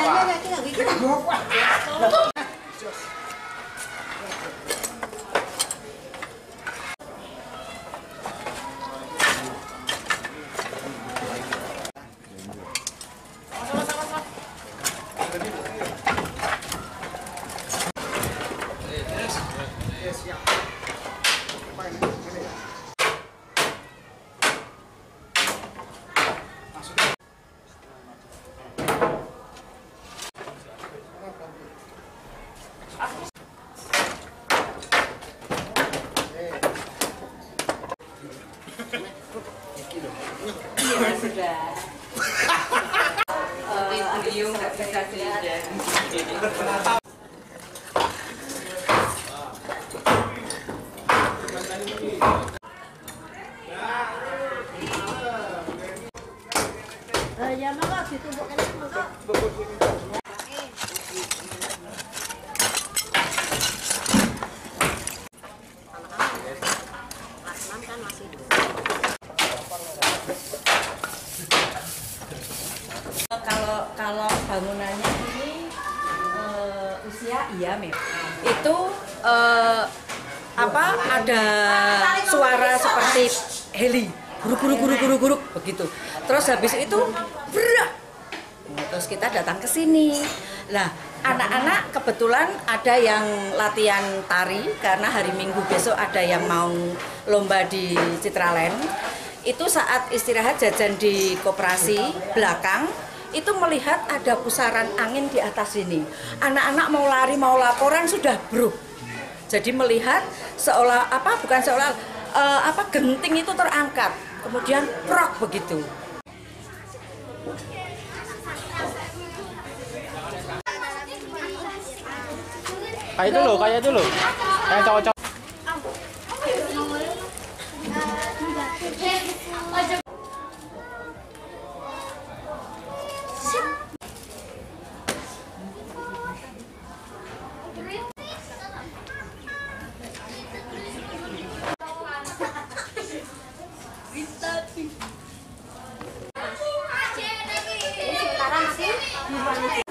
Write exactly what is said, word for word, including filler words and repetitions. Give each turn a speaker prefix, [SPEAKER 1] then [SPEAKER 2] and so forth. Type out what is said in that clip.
[SPEAKER 1] Iya sudah. Video nggak bisa dilihat.
[SPEAKER 2] Ya maka ditumbuk kene maka.
[SPEAKER 1] Kalau kalau bangunannya ini uh, usia iya Mep. Itu uh, apa ada suara seperti heli guruk guruk guruk guruk guruk begitu. Terus habis itu berak. Terus kita datang ke sini. Nah, anak-anak kebetulan ada yang latihan tari karena hari Minggu besok ada yang mau lomba di Citraland. Itu saat istirahat jajan di koperasi belakang itu melihat ada pusaran angin di atas sini. Anak-anak mau lari mau laporan sudah bruk. Jadi melihat seolah apa bukan seolah uh, apa genting itu terangkat. Kemudian prok begitu.
[SPEAKER 3] Kayak itu loh, kayak itu loh. Kayak cowok-cowok.
[SPEAKER 2] Sekarang masih di